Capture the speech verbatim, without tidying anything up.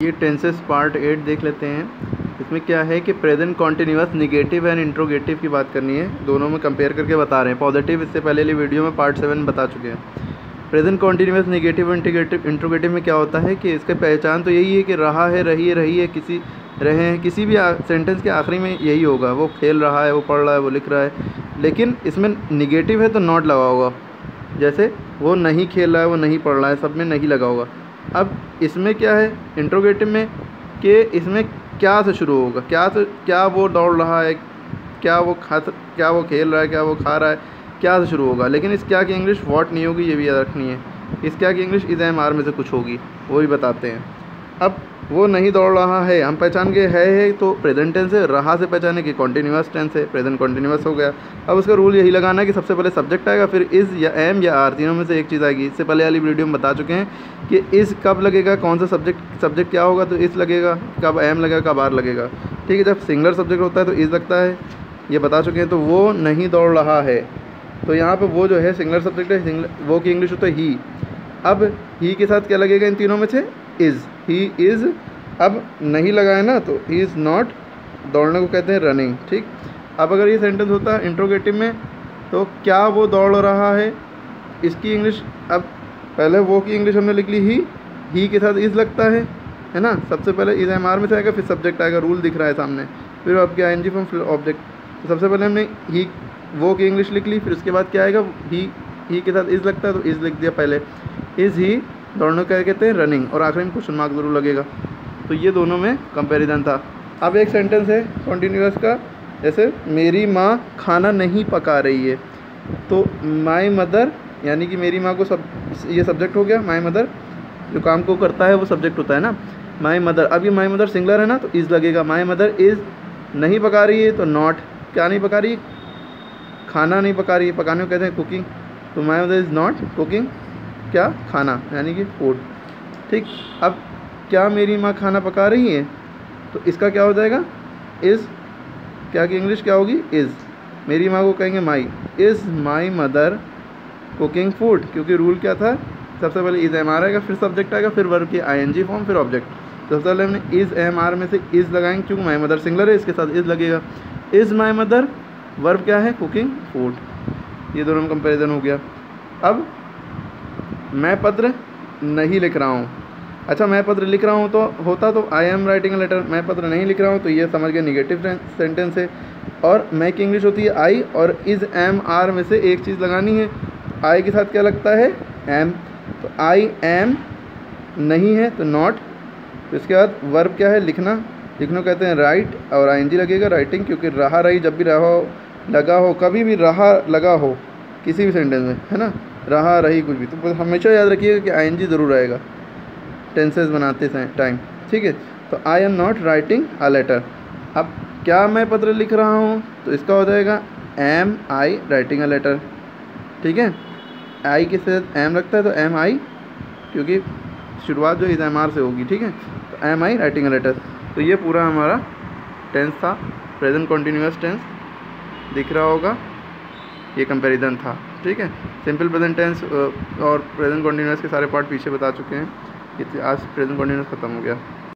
ये tenses part eight देख लेते हैं। इसमें क्या है कि present continuous negative and interrogative की बात करनी है, दोनों में कंपेयर करके बता रहे हैं। पॉजिटिव इससे पहले वाली वीडियो में पार्ट सेवन बता चुके हैं। Present continuous negative interrogative interrogative में क्या होता है कि इसका पहचान तो यही है कि रहा है, रही है, रही है, किसी रहे हैं, किसी भी सेंटेंस के आखिरी में यही होगा, वो खेल रहा है, वो पढ़ रहा है, वो लिख रहा है। लेकिन इसमें निगेटिव है तो नॉट लगा होगा, जैसे वो नहीं खेल रहा है, वो नहीं पढ़ रहा है, सब में नहीं लगा होगा। अब इसमें क्या है इंट्रोगेटिव में कि इसमें क्या से शुरू होगा, क्या से, क्या वो दौड़ रहा है, क्या वो खा क्या वो खेल रहा है, क्या वो खा रहा है, क्या से शुरू होगा। लेकिन इस क्या की इंग्लिश व्हाट नहीं होगी, ये भी याद रखनी है। इस क्या की इंग्लिश इज एम आर में से कुछ होगी, वो भी बताते हैं। अब वो नहीं दौड़ रहा है, हम पहचान के है है तो प्रेजेंट टेंस है, रहा से पहचाने कि कॉन्टिन्यूअस टेंस है, प्रेजेंट कॉन्टिन्यूअस हो गया। अब उसका रूल यही लगाना है कि सबसे पहले सब्जेक्ट आएगा, फिर इज़ या एम या आर, तीनों में से एक चीज़ आएगी। इससे पहले वाली वीडियो में बता चुके हैं कि इज़ कब लगेगा, कौन सा सब्जेक्ट सब्जेक्ट क्या होगा, तो इज़ लगेगा, कब एम लगेगा, कब आर लगेगा। ठीक है, जब सिंगुलर सब्जेक्ट होता है तो इज़ लगता है, ये बता चुके हैं। तो वो नहीं दौड़ रहा है, तो यहाँ पर वो जो है सिंगुलर सब्जेक्ट है, सिंगुलर वो की इंग्लिश होता है ही। अब ही के साथ क्या लगेगा इन तीनों में से, इज़, ही इज़। अब नहीं लगा है ना, तो ही इज़ नॉट, दौड़ने को कहते हैं रनिंग। ठीक, अब अगर ये सेंटेंस होता है इंट्रोगेटिव में, तो क्या वो दौड़ रहा है, इसकी इंग्लिश, अब पहले वो की इंग्लिश हमने लिख ली ही, ही के साथ इज़ लगता है है ना। सबसे पहले इज़ एम आर में से आएगा, फिर सब्जेक्ट आएगा, रूल दिख रहा है सामने, फिर आपके आई एन जी फॉर्म, फिर ऑब्जेक्ट। तो सबसे पहले हमने ही वो की इंग्लिश लिख ली, फिर उसके बाद क्या आएगा, ही ही के साथ इज़ लगता है तो इज़ लिख दिया पहले। इज़ ही, दौड़ने को क्या कहते हैं रनिंग, और आखिरी में क्वेश्चन मार्क जरूर लगेगा। तो ये दोनों में कंपैरिजन था। अब एक सेंटेंस है कॉन्टिन्यूअस का, जैसे मेरी माँ खाना नहीं पका रही है, तो माई मदर, यानी कि मेरी माँ को सब, ये सब्जेक्ट हो गया। माई मदर जो काम को करता है वो सब्जेक्ट होता है ना, माई मदर। अब ये माई मदर सिंगुलर है ना, तो इज़ लगेगा। माई मदर इज़ नहीं पका रही है, तो नॉट, क्या नहीं पका रही, खाना नहीं पका रही है, पकाने को कहते हैं कुकिंग, तो my mother is not cooking, क्या, खाना, यानी कि फूड। ठीक, अब क्या मेरी माँ खाना पका रही है, तो इसका क्या हो जाएगा, इज़, क्या की इंग्लिश क्या होगी, इज़। मेरी माँ को कहेंगे my, is my mother cooking food, क्योंकि रूल क्या था, सबसे पहले इज़ एम आर आएगा, फिर सब्जेक्ट आएगा, फिर वर्ब की आई एन जी फॉर्म, फिर ऑब्जेक्ट। तो सबसे पहले हमने इज़ एम आर में से इज़ लगाएंगे, क्योंकि माई मदर सिंगुलर है, इसके साथ इज़ लगेगा। इज़ माई मदर, वर्ब क्या है, कुकिंग फूड। ये दोनों में कंपेरिजन हो गया। अब मैं पत्र नहीं लिख रहा हूँ, अच्छा मैं पत्र लिख रहा हूँ तो होता तो I am writing a letter, मैं पत्र नहीं लिख रहा हूँ तो ये समझ गए निगेटिव सेंटेंस है। और मैं की इंग्लिश होती है आई, और इज़ एम आर में से एक चीज़ लगानी है। आई के साथ क्या लगता है, एम, तो आई एम नहीं है तो नॉट। तो इसके बाद वर्ब क्या है, लिखना, लिखना कहते हैं राइट, और आई एन जी लगेगा राइटिंग, क्योंकि रहा रही जब भी रहा हो, लगा हो, कभी भी रहा लगा हो किसी भी सेंटेंस में, है ना, रहा रही कुछ भी, तो हमेशा याद रखिएगा कि आई एन जी ज़रूर आएगा टेंसेस बनाते टाइम। ठीक है, तो I am not writing a letter. अब क्या मैं पत्र लिख रहा हूँ, तो इसका हो जाएगा am I writing a letter. ठीक है, आई के साथ एम लगता है तो एम आई, क्योंकि शुरुआत जो इज़ एम आर से होगी। ठीक है, तो am I writing a letter. तो ये पूरा हमारा टेंस था, प्रेजेंट कॉन्टिन्यूअस टेंस दिख रहा होगा, ये कंपैरिजन था। ठीक है, सिंपल प्रेजेंट टेंस और प्रेजेंट कॉन्टिन्यूअस के सारे पार्ट पीछे बता चुके हैं। आज प्रेजेंट कॉन्टिन्यूअस खत्म हो गया।